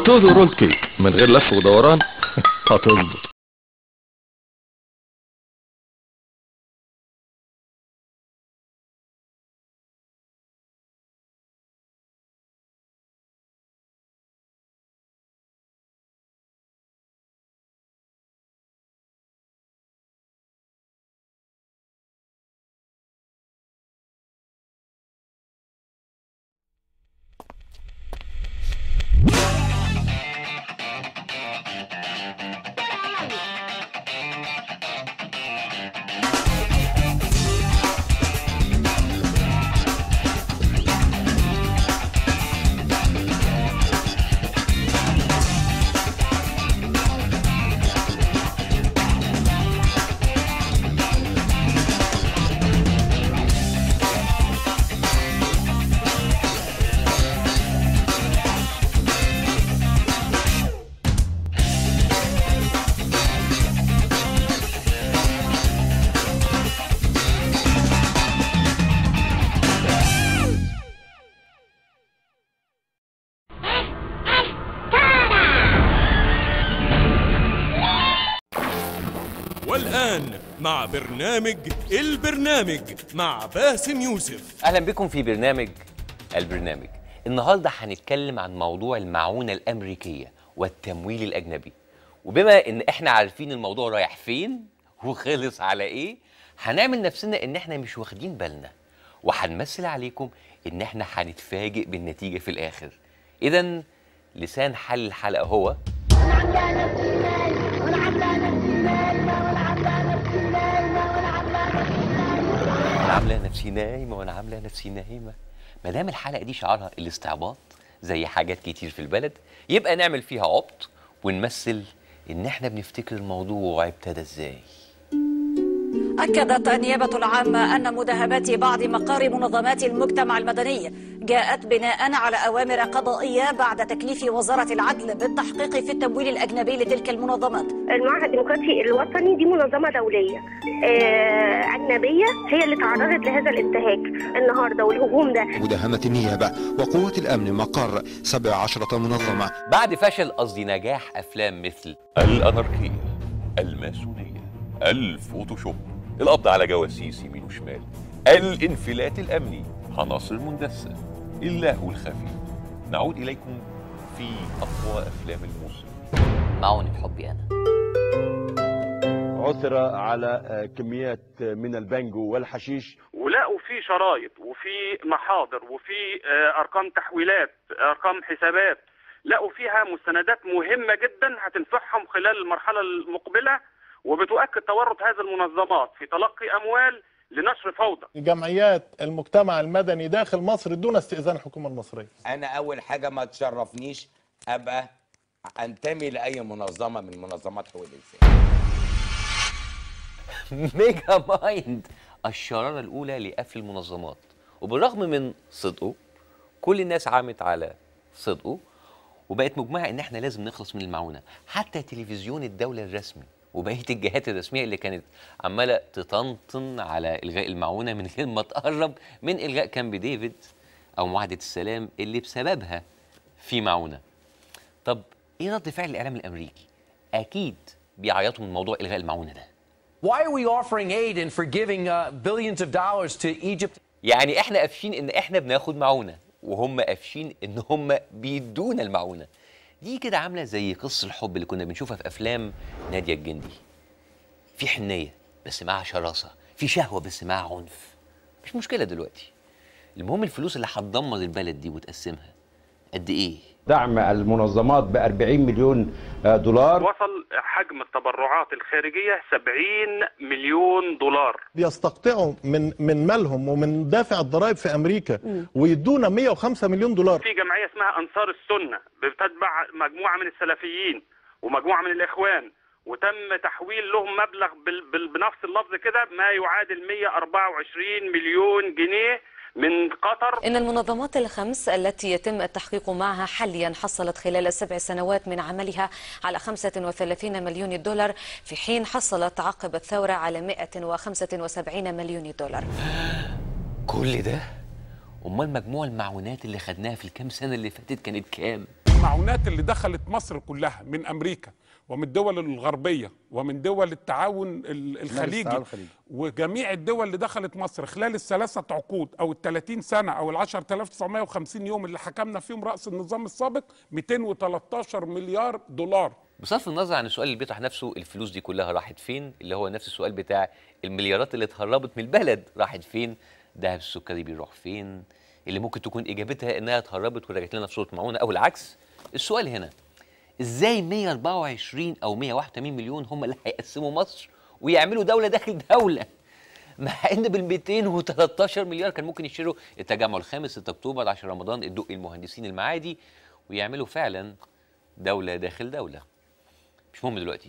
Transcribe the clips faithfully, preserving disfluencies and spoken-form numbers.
توزو رول كيك من غير لف ودوران هتظبط. والآن مع برنامج البرنامج مع باسم يوسف. أهلا بكم في برنامج البرنامج. النهاردة هنتكلم عن موضوع المعونة الأمريكية والتمويل الأجنبي، وبما إن إحنا عارفين الموضوع رايح فين وخلص على إيه، هنعمل نفسنا إن إحنا مش واخدين بالنا، وهنمثل عليكم إن إحنا هنتفاجئ بالنتيجة في الآخر. إذن لسان حل الحلقة هو أنا عاملة نفسي نايمة وأنا عاملة نفسي نايمة. ما دام الحلقة دي شعارها الاستعباط زي حاجات كتير في البلد، يبقى نعمل فيها عبط ونمثل إن إحنا بنفتكر الموضوع ابتدى إزاي. أكدت النيابة العامة أن مداهمات بعض مقار منظمات المجتمع المدني جاءت بناء على أوامر قضائية بعد تكليف وزارة العدل بالتحقيق في التمويل الأجنبي لتلك المنظمات. المعهد الديمقراطي الوطني دي منظمة دولية آه أجنبية هي اللي تعرضت لهذا الانتهاك النهاردة والهجوم ده. مداهمة النيابة وقوة الأمن مقر سبع عشرة منظمة بعد فشل قصدي نجاح أفلام مثل الأناركية، الماسونية، الفوتوشوب، القبض على جواسيس يمين وشمال، الانفلات الأمني، عناصر مندسة، اللهو الخفي. نعود إليكم في أقوى أفلام الموسم. معونة حبي أنا. عثر على كميات من البانجو والحشيش، ولقوا في شرايط وفي محاضر وفي أرقام تحويلات، أرقام حسابات، لقوا فيها مستندات مهمة جدا هتنفعهم خلال المرحلة المقبلة، وبتؤكد تورط هذه المنظمات في تلقي أموال لنشر فوضى. جمعيات المجتمع المدني داخل مصر دون استئذان الحكومة المصرية. أنا أول حاجة ما تشرفنيش أبقى أنتمي لأي منظمة من منظمات حقوق الإنسان. ميجا مايند الشرارة الأولى لقفل المنظمات، وبالرغم من صدقه كل الناس عامت على صدقه، وبقت مجمعة إن إحنا لازم نخلص من المعونة. حتى تلفزيون الدولة الرسمي وبقية الجهات الرسمية اللي كانت عمالة تطنطن على إلغاء المعونة من غير ما تقرب من إلغاء كامب ديفيد أو معاهدة السلام اللي بسببها في معونة. طب إيه رد فعل الإعلام الأمريكي؟ أكيد بيعيطوا من موضوع إلغاء المعونة ده. Why are we offering aid and forgiving uh, billions of dollars to Egypt? يعني إحنا قافشين إن إحنا بناخد معونة، وهم قافشين إن هم بيدونا المعونة. دي كده عاملة زي قصة الحب اللي كنا بنشوفها في أفلام نادية الجندي. في حنية بس معها شراسة، في شهوة بس معها عنف. مش مشكلة دلوقتي، المهم الفلوس اللي هتدمر البلد دي وتقسمها قد إيه؟ دعم المنظمات ب أربعين مليون دولار. وصل حجم التبرعات الخارجية سبعين مليون دولار. بيستقطعوا من من مالهم ومن دافع الضرائب في أمريكا م. ويدونا مئة وخمسة مليون دولار. في جمعية اسمها أنصار السنة بتتبع مجموعة من السلفيين ومجموعة من الإخوان، وتم تحويل لهم مبلغ بنفس اللفظ كده ما يعادل مئة وأربعة وعشرين مليون جنيه من قطر. إن المنظمات الخمس التي يتم التحقيق معها حاليا حصلت خلال سبع سنوات من عملها على خمسة وثلاثين مليون دولار، في حين حصلت عقب الثورة على مئة وخمسة وسبعين مليون دولار. كل ده؟ أمال مجموع المعونات اللي خدناها في الكام سنة اللي فاتت كانت كام؟ المعونات اللي دخلت مصر كلها من امريكا ومن الدول الغربيه ومن دول التعاون الخليجي وجميع الدول اللي دخلت مصر خلال الثلاثه عقود او الثلاثين سنه او العشرة آلاف وتسعمائة وخمسين يوم اللي حكمنا فيهم راس النظام السابق مئتين وثلاثة عشر مليار دولار. بصرف النظر عن السؤال اللي بيطرح نفسه الفلوس دي كلها راحت فين، اللي هو نفس السؤال بتاع المليارات اللي اتهربت من البلد راحت فين، دهب السكري بيروح فين، اللي ممكن تكون اجابتها انها اتهربت ورجعت لنا في صوره معونه او العكس. السؤال هنا ازاي مئة وأربعة وعشرين او مئة وواحد وثمانين مليون هم اللي هيقسموا مصر ويعملوا دوله داخل دوله، مع ان بال مئتين وثلاثة عشر مليار كان ممكن يشتروا التجمع الخامس ستة اكتوبر عشرة رمضان الدقي المهندسين المعادي ويعملوا فعلا دوله داخل دوله. مش مهم دلوقتي،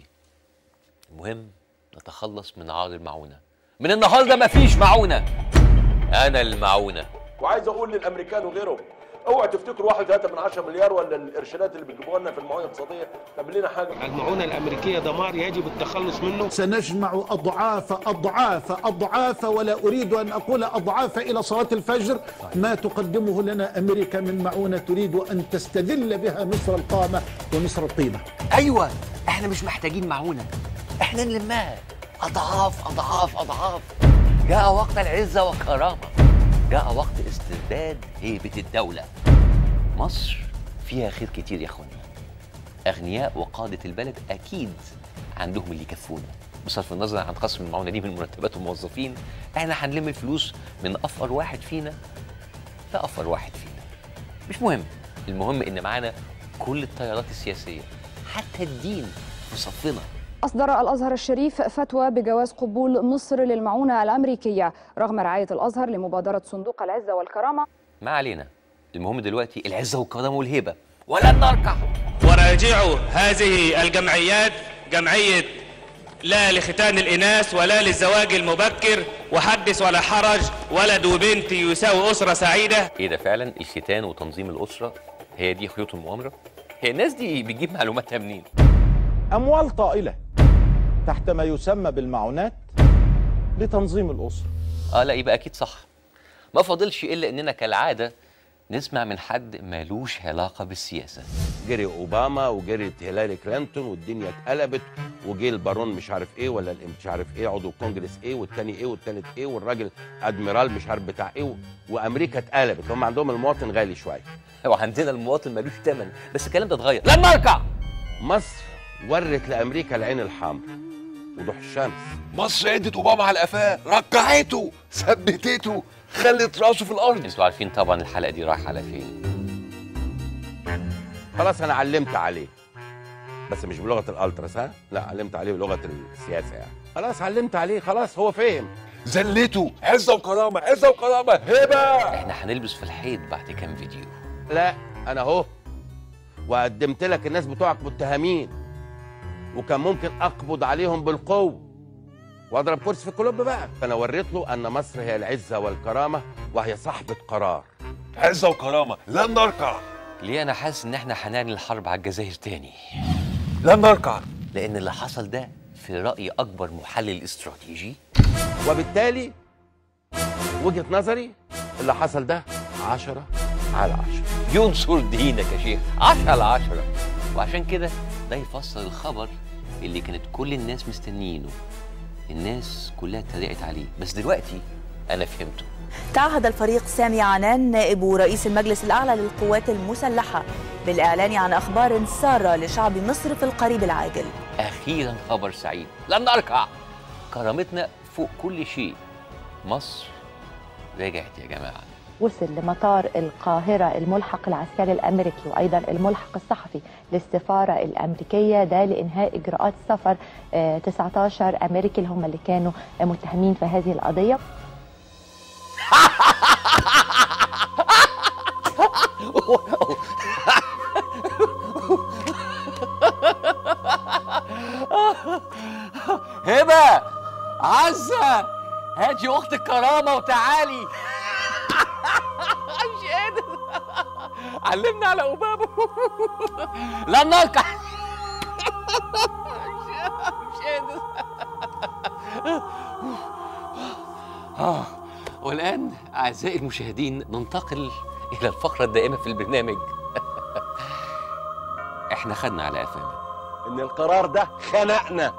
المهم نتخلص من عار المعونه. من النهارده مفيش معونه، انا المعونه. وعايز اقول للامريكان وغيرهم اوعوا تفتكروا واحد ثلاثة من عشرة مليار ولا القرشينات اللي بتجيبوها لنا في المعونه الاقتصاديه تعمل لنا حاجه. المعونه الامريكيه دمار يجب التخلص منه. سنجمع اضعاف اضعاف اضعاف ولا اريد ان اقول اضعاف الى صلاه الفجر ما تقدمه لنا امريكا من معونه تريد ان تستذل بها مصر القامه ومصر القيمه. ايوه احنا مش محتاجين معونه، احنا نلمها اضعاف اضعاف اضعاف. جاء وقت العزه والكرامه، جاء وقت استرداد هيبه الدوله. مصر فيها خير كتير يا اخوانا، اغنياء وقاده البلد اكيد عندهم اللي يكفونا. بصرف النظر عن قسم المعونه دي من مرتبات الموظفين، احنا هنلم الفلوس من افقر واحد فينا لافقر واحد فينا. مش مهم، المهم ان معانا كل التيارات السياسيه حتى الدين في صفنا. أصدر الأزهر الشريف فتوى بجواز قبول مصر للمعونة الأمريكية رغم رعاية الأزهر لمبادرة صندوق العزة والكرامة. ما علينا، المهم دلوقتي العزة والكرامة والهيبة ولن نركع. وراجعوا هذه الجمعيات، جمعية لا لختان الإناث ولا للزواج المبكر، وحدث ولا حرج، ولد وبنت يساوي أسرة سعيدة. إيه ده فعلا الختان وتنظيم الأسرة هي دي خيوط المؤامرة؟ هي الناس دي بتجيب معلوماتها منين؟ أموال طائلة تحت ما يسمى بالمعونات لتنظيم الأسرة. اه لا يبقى أكيد صح. ما فاضلش إلا إننا كالعادة نسمع من حد مالوش علاقة بالسياسة. جري أوباما وجريت هيلاري كلينتون والدنيا اتقلبت، وجي البارون مش عارف إيه ولا مش عارف إيه عضو الكونجرس إيه والتاني إيه والتالت إيه والراجل أدميرال مش عارف بتاع إيه، وأمريكا اتقلبت. هم عندهم المواطن غالي شوية وعندنا المواطن مالوش ثمن، بس الكلام ده اتغير. لن نركع. مصر ورت لامريكا العين الحمراء وضوح الشمس. مصر ادت اوباما على قفاه، ركعته، ثبتته، خلت راسه في الارض. انتوا عارفين طبعا الحلقه دي رايحه على فين. خلاص انا علمت عليه، بس مش بلغه الالتراس، ها؟ لا علمت عليه بلغه السياسه يعني. خلاص علمت عليه، خلاص هو فهم. زلته عزه وكرامه، عزه وكرامه، هبه. احنا هنلبس في الحيط بعد كام فيديو. لا انا اهو وقدمت لك الناس بتوعك متهمين، وكان ممكن اقبض عليهم بالقوه واضرب كرسي في الكلوب بقى. فانا وريت له ان مصر هي العزه والكرامه وهي صاحبه قرار. عزه وكرامه، لن نركع. ليه انا حاسس ان احنا هنعلن الحرب على الجزائر تاني؟ لن نركع، لان اللي حصل ده في راي اكبر محلل استراتيجي، وبالتالي وجهه نظري اللي حصل ده عشرة على عشرة. ينصر دينك يا شيخ، عشرة على عشرة. وعشان كده ده يفسر الخبر اللي كانت كل الناس مستنيينه. الناس كلها اتريقت عليه، بس دلوقتي انا فهمته. تعهد الفريق سامي عنان نائب رئيس المجلس الأعلى للقوات المسلحة بالإعلان عن أخبار سارة لشعب مصر في القريب العاجل. أخيرا خبر سعيد، لن نركع. كرامتنا فوق كل شيء. مصر رجعت يا جماعة. وصل لمطار القاهرة الملحق العسكري الأمريكي وأيضا الملحق الصحفي للسفارة الأمريكية ده لإنهاء إجراءات سفر تسعة عشر أمريكي اللي هم اللي كانوا متهمين في هذه القضية. هبة عزة هاتي أخت الكرامة وتعالي. مش قادر، علمنا على أوباما. لن نركع. مش قادر. والآن أعزائي المشاهدين ننتقل إلى الفقرة الدائمة في البرنامج. احنا خدنا على قفانا. ان القرار ده خنقنا،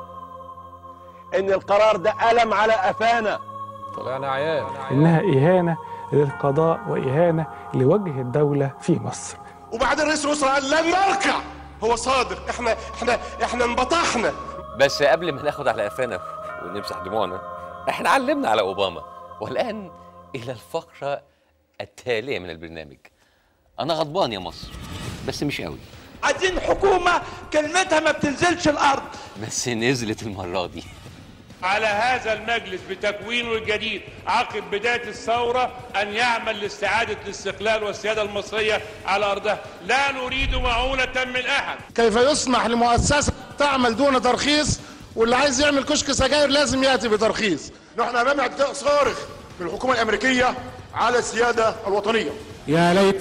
ان القرار ده ألم على قفانا. طلعنا عيال. انها اهانه للقضاء واهانه لوجه الدوله في مصر. وبعدين رئيس الاسره قال لن نركع. هو صادق، احنا احنا احنا انبطحنا. بس قبل ما ناخد على قفانا ونمسح دموعنا، احنا علمنا على اوباما. والان الى الفقره التاليه من البرنامج. انا غضبان يا مصر بس مش قوي. عايزين حكومه كلمتها ما بتنزلش الارض. بس نزلت المره دي. على هذا المجلس بتكوينه الجديد عقب بداية الثورة أن يعمل لاستعادة الاستقلال والسيادة المصرية على أرضها. لا نريد معونة من أحد. كيف يسمح لمؤسسة تعمل دون ترخيص، واللي عايز يعمل كشك سجاير لازم يأتي بترخيص؟ نحن أمام اعتداء صارخ من الحكومة الأمريكية على السيادة الوطنية. يا ليت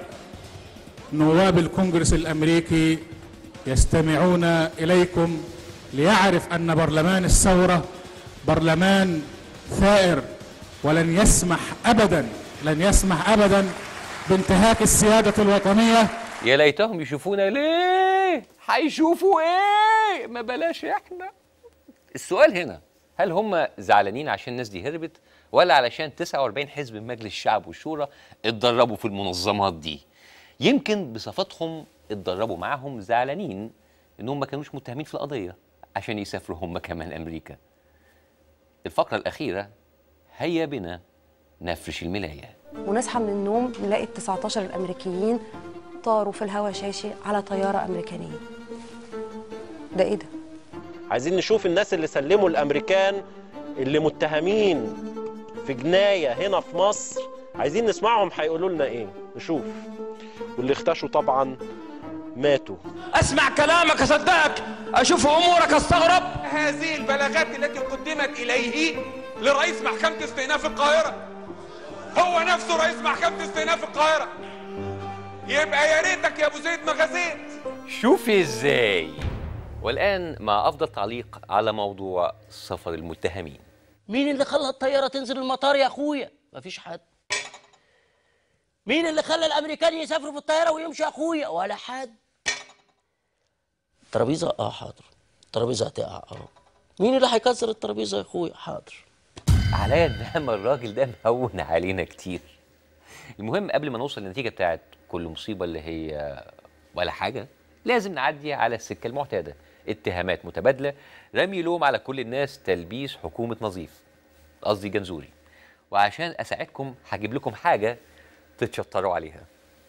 نواب الكونجرس الأمريكي يستمعون إليكم ليعرف أن برلمان الثورة برلمان ثائر، ولن يسمح أبدا لن يسمح أبدا بانتهاك السيادة الوطنية. يا ليتهم يشوفونا. ليه؟ هيشوفوا ايه؟ ما بلاش احنا. السؤال هنا، هل هم زعلانين عشان الناس دي هربت، ولا علشان تسعة وأربعين حزب من مجلس الشعب والشورى اتدربوا في المنظمات دي؟ يمكن بصفتهم اتدربوا معاهم زعلانين انهم ما كانوش متهمين في القضيه عشان يسافروا هم كمان امريكا. الفقره الاخيره، هيا بنا نفرش الملايه. ونصحى من النوم نلاقي ال تسعتاشر الامريكيين طاروا في الهواء شاشي على طياره امريكانيه. ده ايه ده؟ عايزين نشوف الناس اللي سلموا الامريكان اللي متهمين في جنايه هنا في مصر، عايزين نسمعهم هيقولوا لنا ايه. نشوف. واللي اختشوا طبعا ماتوا. اسمع كلامك اصدقك، اشوف امورك استغرب. هذه البلاغات التي قدمت اليه لرئيس محكمة استئناف القاهرة، هو نفسه رئيس محكمة استئناف القاهرة. يبقى يا ريتك يا ابو زيد ما غزيت. شوفي ازاي. والان مع افضل تعليق على موضوع سفر المتهمين. مين اللي خلى الطياره تنزل المطار يا اخويا؟ مفيش حد. مين اللي خلى الامريكان يسافروا في الطياره ويمشوا يا اخويا؟ ولا حد. الترابيزه اه حاضر، الترابيزه هتقع اه. مين اللي هيكسر الترابيزه يا اخويا؟ حاضر. عليا النعم الراجل ده مهون علينا كتير. المهم قبل ما نوصل للنتيجه بتاعت كل مصيبه اللي هي ولا حاجه، لازم نعدي على السكه المعتاده. اتهامات متبادله، رمي لوم على كل الناس، تلبيس حكومه نظيف، قصدي جنزوري. وعشان اساعدكم هجيب لكم حاجه تتشطروا عليها.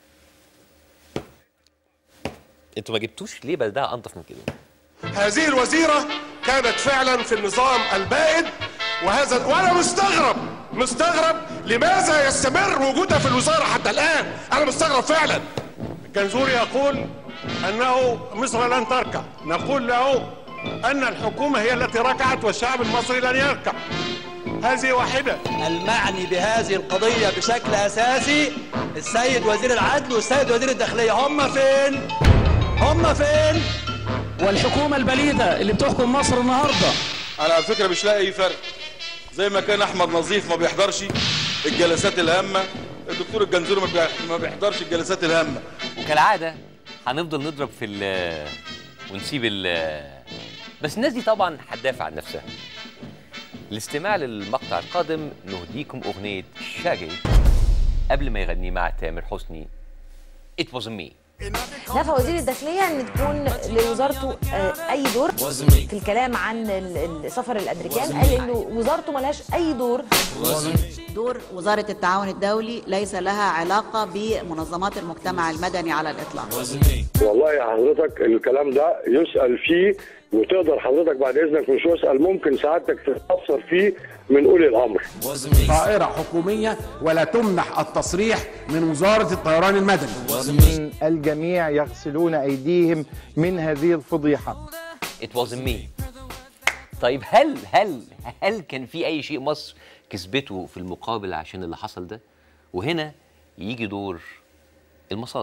انتوا ما جبتوش ليه بدها انضف من كده؟ هذه الوزيرة كانت فعلا في النظام البائد، وهذا وانا مستغرب مستغرب لماذا يستمر وجودها في الوزارة حتى الآن. أنا مستغرب فعلا. الجنزوري يقول أنه مصر لن تركع، نقول له أن الحكومة هي التي ركعت والشعب المصري لن يركع. هذه واحدة. المعني بهذه القضية بشكل أساسي السيد وزير العدل والسيد وزير الداخلية. هم فين؟ هم فين؟ والحكومة البليدة اللي بتحكم مصر النهاردة. أنا على فكرة مش لاقي أي فرق. زي ما كان أحمد نظيف ما بيحضرش الجلسات الهامة، الدكتور الجنزوري ما بيحضرش الجلسات الهامة. وكالعادة هنفضل نضرب في ال ونسيب ال بس الناس دي طبعا هتدافع عن نفسها. الاستماع للمقطع القادم نهديكم أغنية شاجي قبل ما يغني مع تامر حسني It wasn't me. نفى وزير الداخلية أن تكون لوزارته أي دور في الكلام عن السفر الأمريكان. قال إنه وزارته ملهاش أي دور. دور وزارة التعاون الدولي ليس لها علاقة بمنظمات المجتمع المدني على الإطلاق. والله يا حضرتك الكلام ده يسأل فيه، وتقدر حضرتك بعد إذنك مش يسأل، ممكن سعادتك تتأثر فيه من أولي الأمر. طائرة حكومية ولا تمنح التصريح من وزارة الطيران المدني. الجميع يغسلون أيديهم من هذه الفضيحة. It wasn't me. طيب هل هل هل كان في أي شيء مصر كسبته في المقابل عشان اللي حصل ده؟ وهنا يجي دور المصادر.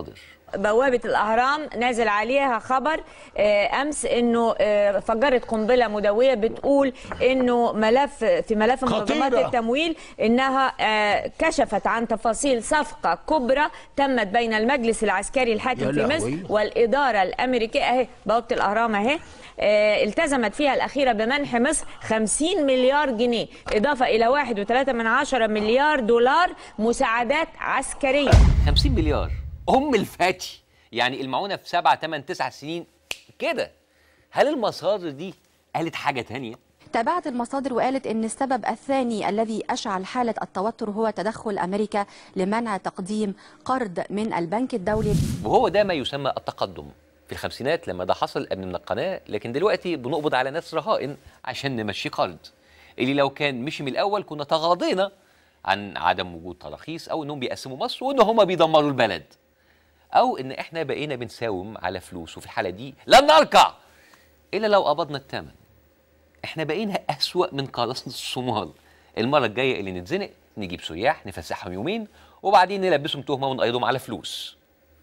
بوابة الأهرام نازل عليها خبر أمس إنه فجرت قنبلة مدوية بتقول إنه ملف في ملف منظمات التمويل إنها كشفت عن تفاصيل صفقة كبرى تمت بين المجلس العسكري الحاكم في مصر والإدارة الأمريكية. أهي بوابة الأهرام أهي التزمت فيها الأخيرة بمنح مصر خمسين مليار جنيه إضافة إلى واحد وثلاثة من عشرة مليار دولار مساعدات عسكرية. خمسين مليار أم الفتي، يعني المعونة في سبعة تمن تسع سنين كده. هل المصادر دي قالت حاجة تانية؟ تابعت المصادر وقالت إن السبب الثاني الذي أشعل حالة التوتر هو تدخل أمريكا لمنع تقديم قرض من البنك الدولي، وهو ده ما يسمى التقدم. في الخمسينات لما ده حصل أمن القناة، لكن دلوقتي بنقبض على ناس رهائن عشان نمشي قرض اللي لو كان مشي من الأول كنا تغاضينا عن عدم وجود تراخيص أو إنهم بيقسموا مصر وإن هم بيدمروا البلد، أو إن إحنا بقينا بنساوم على فلوس، وفي الحالة دي لن نركع إلا لو قبضنا الثمن. إحنا بقينا أسوأ من قراصنة الصومال. المرة الجاية اللي نتزنق نجيب سياح نفسحهم يومين وبعدين نلبسهم تهمة ونقيدهم على فلوس.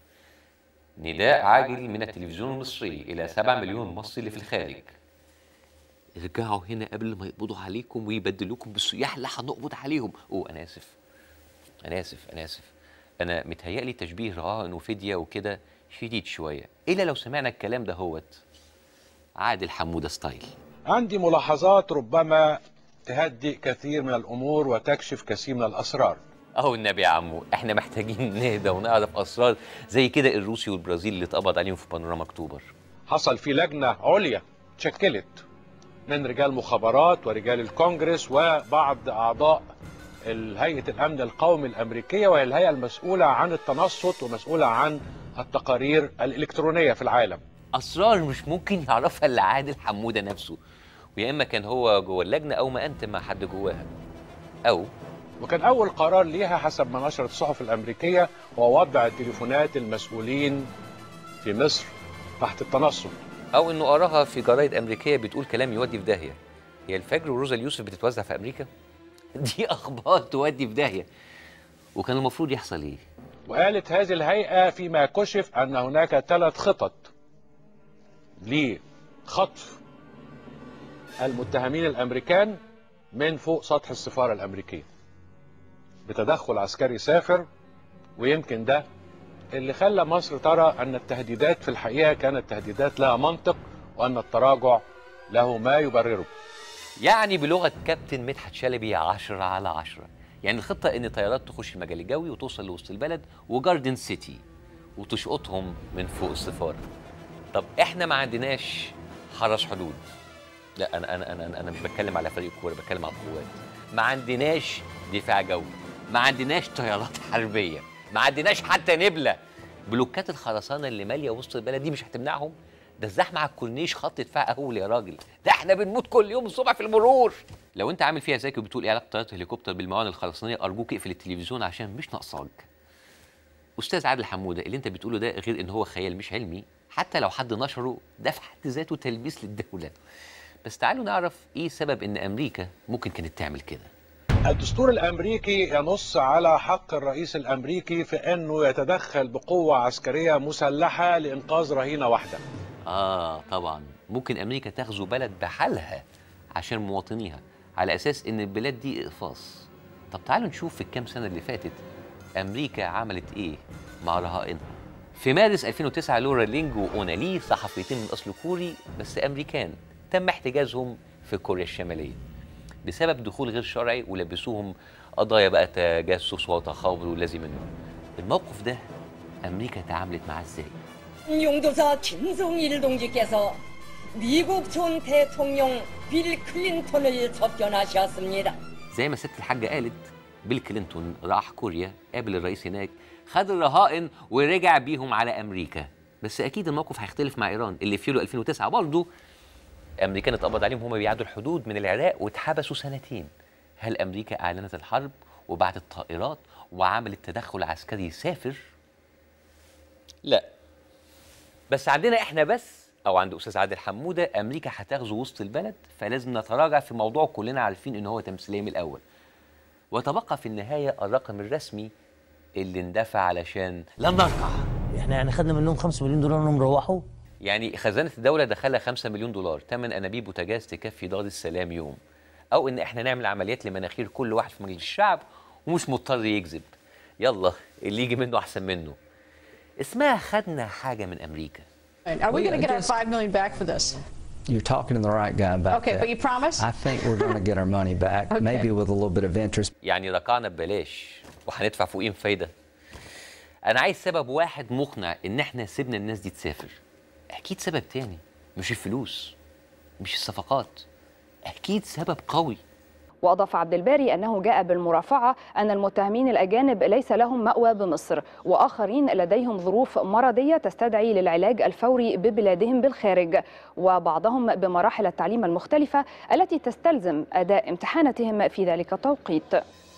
نداء عاجل من التلفزيون المصري إلى سبعة مليون مصري اللي في الخارج: ارجعوا هنا قبل ما يقبضوا عليكم ويبدلوكم بالسياح اللي هنقبض عليهم. أوه أنا آسف أنا آسف أنا آسف أنا متهيألي تشبيه رهائن وفدية وكده شديد شوية، إلا لو سمعنا الكلام ده هوت عادل حمودة ستايل. عندي ملاحظات ربما تهدئ كثير من الأمور وتكشف كثير من الأسرار. أهو النبي يا عمو، إحنا محتاجين نهدى ونعرف أسرار زي كده الروسي والبرازيل اللي اتقبض عليهم في بانوراما أكتوبر. حصل في لجنة عليا تشكلت من رجال مخابرات ورجال الكونجرس وبعض أعضاء هيئة الأمن القومي الأمريكية، وهي الهيئة المسؤولة عن التنصت ومسؤولة عن التقارير الإلكترونية في العالم. أسرار مش ممكن يعرفها إلا عادل حمودة نفسه، ويا إما كان هو جوه اللجنة أو ما أنت مع حد جواها، أو وكان أول قرار ليها حسب ما نشرت الصحف الأمريكية هو وضع تليفونات المسؤولين في مصر تحت التنصت، أو إنه قراها في جرايد أمريكية بتقول كلام يودي في داهية. هي الفجر وروزا اليوسف بتتوزع في أمريكا؟ دي أخبار تودي في داهية. وكان المفروض يحصل إيه؟ وقالت هذه الهيئة فيما كشف أن هناك ثلاث خطط لخطف المتهمين الأمريكان من فوق سطح السفارة الأمريكية بتدخل عسكري سافر، ويمكن ده اللي خلى مصر ترى أن التهديدات في الحقيقة كانت تهديدات لها منطق وأن التراجع له ما يبرره. يعني بلغة كابتن مدحت شلبي عشرة على عشرة. يعني الخطة إن طيارات تخش المجال الجوي وتوصل لوسط البلد وجاردن سيتي وتشقطهم من فوق السفارة. طب إحنا ما عندناش حرس حدود. لا أنا أنا أنا أنا مش بتكلم على فريق كورة، بتكلم على القوات. ما عندناش دفاع جوي، ما عندناش طيارات حربية، ما عندناش حتى نبلة. بلوكات الخرسانة اللي مالية وسط البلد دي مش هتمنعهم؟ ده الزحمة على الكورنيش خط دفاع أهول يا راجل، ده احنا بنموت كل يوم الصبح في المرور. لو انت عامل فيها ذكي وبتقول ايه علاقة طيارة الهليكوبتر بالموانئ الخرسانية، أرجوك اقفل التلفزيون عشان مش ناقصاك. أستاذ عادل حمودة، اللي انت بتقوله ده غير ان هو خيال مش علمي، حتى لو حد نشره ده في حد ذاته تلبيس للدولة. بس تعالوا نعرف ايه سبب ان أمريكا ممكن كانت تعمل كده. الدستور الأمريكي ينص على حق الرئيس الأمريكي في أنه يتدخل بقوة عسكرية مسلحة لإنقاذ رهينة واحدة. آه طبعا ممكن أمريكا تغزو بلد بحالها عشان مواطنيها على أساس إن البلاد دي إقفاص. طب تعالوا نشوف في الكام سنة اللي فاتت أمريكا عملت إيه مع رهائنها. في مارس ألفين وتسعة لورا لينج وأونا لي، صحفيتين من أصل كوري بس أمريكان، تم احتجازهم في كوريا الشمالية بسبب دخول غير شرعي، ولبسوهم قضايا بقى تجسس وتخابر والذي منه. الموقف ده أمريكا تعاملت معاه إزاي؟ 용도사 김정일 동지께서 미국 전 대통령 빌 클린턴을 접견하셨습니다. زي ما ست الحاجة قالت، بيل كلينتون راح كوريا قابل الرئيس هناك، خد الرهائن ورجع بيهم على أمريكا. بس أكيد الموقف هيختلف مع إيران اللي في يوليو ألفين وتسعة برضه أمريكا اتقبض عليهم وهم بيعدوا الحدود من العراق واتحبسوا سنتين. هل أمريكا أعلنت الحرب وبعتت طائرات وعملت تدخل عسكري سافر؟ لا. بس عندنا احنا بس او عند استاذ عادل حموده امريكا هتغزو وسط البلد، فلازم نتراجع في موضوع كلنا عارفين ان هو تمثيليه من الاول. وتبقى في النهايه الرقم الرسمي اللي اندفع علشان لن نركع احنا يعني خدنا منهم خمسة مليون دولار انهم روحوا. يعني خزانه الدوله دخلها خمسة مليون دولار ثمن انابيب بوتاجاز تكفي دار السلام يوم، او ان احنا نعمل عمليات لمناخير كل واحد في مجلس الشعب ومش مضطر يكذب. يلا اللي يجي منه احسن منه. اسمها خدنا حاجه من امريكا. Are we going to get our five million back for this? You're talking to the right guy about Okay, that. but you promise? I think we're going to get our money back, Okay. maybe with a little bit of interest. يعني ركعنا ببلاش وهندفع فوقيهم فايده. انا عايز سبب واحد مقنع ان احنا سيبنا الناس دي تسافر. اكيد سبب تاني، مش الفلوس، مش الصفقات، اكيد سبب قوي. وأضاف عبد الباري أنه جاء بالمرافعة أن المتهمين الأجانب ليس لهم مأوى بمصر، وآخرين لديهم ظروف مرضية تستدعي للعلاج الفوري ببلادهم بالخارج، وبعضهم بمراحل التعليم المختلفة التي تستلزم أداء امتحاناتهم في ذلك التوقيت.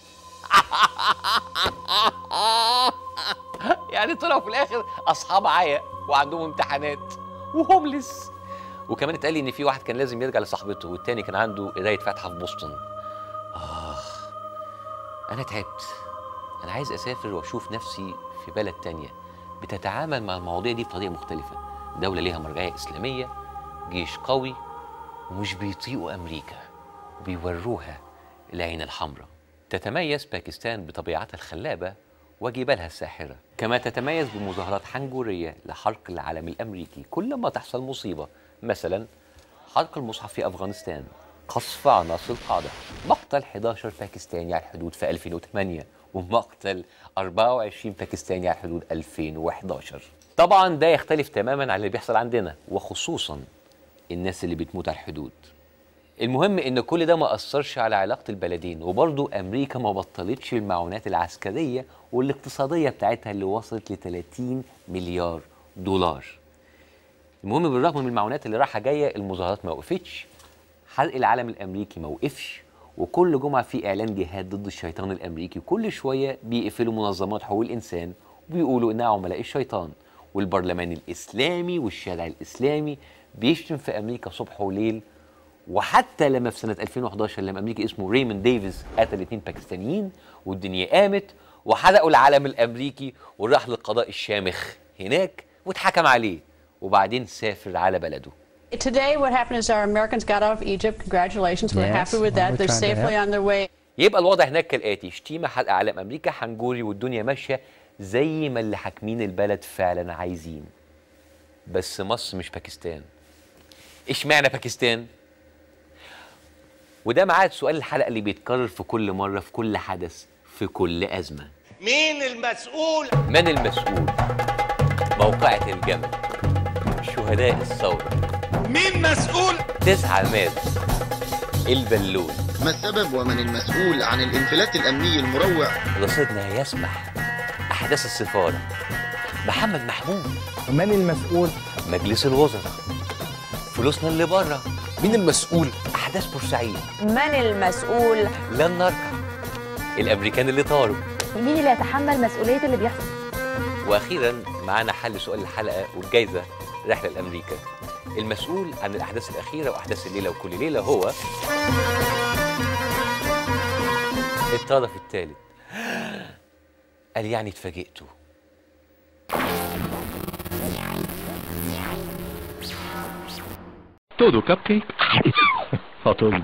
يعني طلعوا في الاخر اصحاب عيا وعندهم امتحانات وهوملس. وكمان اتقال لي ان في واحد كان لازم يرجع لصاحبته والتاني كان عنده قرايه فاتحه في بوسطن. اخ انا تعبت. انا عايز اسافر واشوف نفسي في بلد تانية بتتعامل مع المواضيع دي بطريقه مختلفه، دوله ليها مرجعيه اسلاميه، جيش قوي، ومش بيطيقوا امريكا، بيوروها العين الحمراء. تتميز باكستان بطبيعتها الخلابه وجبالها الساحرة، كما تتميز بمظاهرات حنجورية لحرق العلم الأمريكي كل ما تحصل مصيبة، مثلا حرق المصحف في أفغانستان، قصف عناصر القاعدة، مقتل إحدى عشر باكستاني على الحدود في ألفين وثمانية، ومقتل أربعة وعشرين باكستاني على الحدود ألفين وأحد عشر. طبعا ده يختلف تماما عن اللي بيحصل عندنا، وخصوصا الناس اللي بتموت على الحدود. المهم ان كل ده ما اثرش على علاقه البلدين، وبرضه امريكا ما بطلتش المعونات العسكريه والاقتصاديه بتاعتها اللي وصلت ل ثلاثين مليار دولار. المهم بالرغم من المعونات اللي رايحه جايه، المظاهرات ما وقفتش، حرق العلم الامريكي ما وقفش، وكل جمعه في اعلان جهاد ضد الشيطان الامريكي، وكل شويه بيقفلوا منظمات حقوق الانسان وبيقولوا انها عملاء الشيطان، والبرلمان الاسلامي والشارع الاسلامي بيشتم في امريكا صبح وليل. وحتى لما في سنة ألفين وأحد عشر لما أمريكي اسمه ريموند ديفيس قتل اتنين باكستانيين والدنيا قامت، وحرقوا العلم الأمريكي وراح للقضاء الشامخ هناك واتحكم عليه، وبعدين سافر على بلده. Today what happened is our Americans got out of Egypt. Congratulations. We're Yes, happy with that. we're They're trying to safely help. on their way. يبقى الوضع هناك كالآتي: شتيمة، حرق علم أمريكا، حنجوري، والدنيا ماشية زي ما اللي حاكمين البلد فعلا عايزين. بس مصر مش باكستان. اشمعنى باكستان؟ وده معاد سؤال الحلقة اللي بيتكرر في كل مرة، في كل حدث، في كل أزمة. مين المسؤول؟ من المسؤول؟ موقعة الجمل، شهداء الثورة. مين مسؤول؟ تسعة مارس، البلون. ما السبب ومن المسؤول عن الانفلات الأمني المروع؟ رصيدنا يسمح. أحداث السفارة، محمد محمود. من المسؤول؟ مجلس الوزراء. فلوسنا اللي بره. مين المسؤول؟ أحداث بورسعيد. من المسؤول؟ لن نركع. الأمريكان اللي طاروا. مين اللي يتحمل مسؤولية اللي بيحصل؟ وأخيراً معانا حل سؤال الحلقة والجايزة رحلة لأمريكا. المسؤول عن الأحداث الأخيرة وأحداث الليلة وكل ليلة هو الطرف الثالث. قال يعني اتفاجئتوا. Todo cupcake. Só todo.